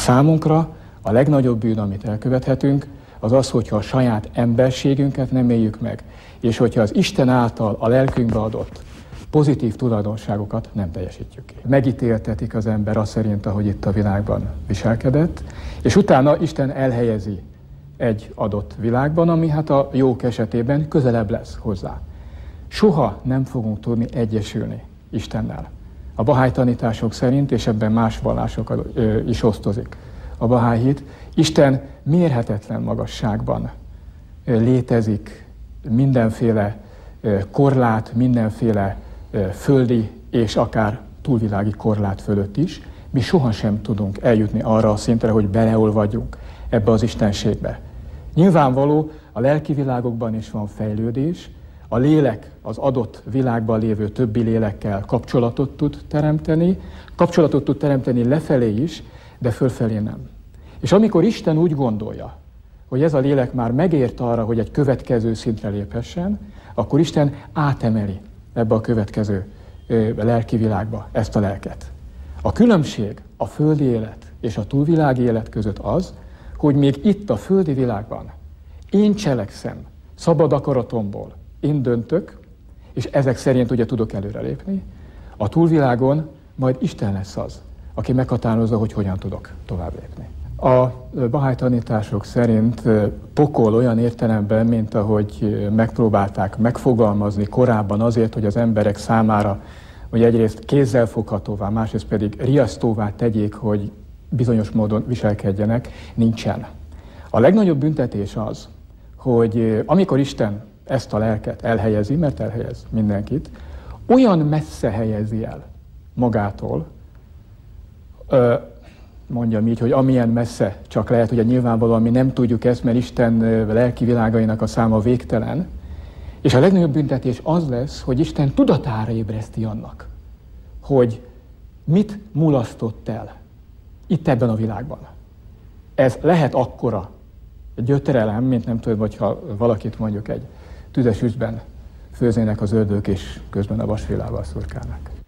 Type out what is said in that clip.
Számunkra a legnagyobb bűn, amit elkövethetünk, az az, hogyha a saját emberségünket nem éljük meg, és hogyha az Isten által a lelkünkbe adott pozitív tulajdonságokat nem teljesítjük ki. Megítéltetik az ember azt szerint, ahogy itt a világban viselkedett, és utána Isten elhelyezi egy adott világban, ami hát a jók esetében közelebb lesz hozzá. Soha nem fogunk tudni egyesülni Istennel. A bahá'í tanítások szerint, és ebben más vallások is osztozik a bahá'í hit, Isten mérhetetlen magasságban létezik, mindenféle korlát, mindenféle földi és akár túlvilági korlát fölött is. Mi sohasem tudunk eljutni arra a szintre, hogy beleolvadjunk ebbe az istenségbe. Nyilvánvaló, a lelki világokban is van fejlődés, a lélek az adott világban lévő többi lélekkel kapcsolatot tud teremteni lefelé is, de fölfelé nem. És amikor Isten úgy gondolja, hogy ez a lélek már megért arra, hogy egy következő szintre léphessen, akkor Isten átemeli ebbe a következő lelki világba ezt a lelket. A különbség a földi élet és a túlvilági élet között az, hogy még itt a földi világban én cselekszem szabad akaratomból, én döntök, és ezek szerint ugye tudok előrelépni, a túlvilágon majd Isten lesz az, aki meghatározza, hogy hogyan tudok tovább lépni. A bahá'í tanítások szerint pokol olyan értelemben, mint ahogy megpróbálták megfogalmazni korábban azért, hogy az emberek számára hogy egyrészt kézzelfoghatóvá, másrészt pedig riasztóvá tegyék, hogy bizonyos módon viselkedjenek, nincsen. A legnagyobb büntetés az, hogy amikor Isten ezt a lelket elhelyezi, mert elhelyez mindenkit, olyan messze helyezi el magától, mondjam így, hogy amilyen messze csak lehet, ugye nyilvánvalóan mi nem tudjuk ezt, mert Isten lelki világainak a száma végtelen, és a legnagyobb büntetés az lesz, hogy Isten tudatára ébreszti annak, hogy mit mulasztott el itt ebben a világban. Ez lehet akkora gyötrelem, mint nem tudom, hogyha valakit mondjuk egy tüzes üstben főznének az ördögök, és közben a vasvillával szurkálnak.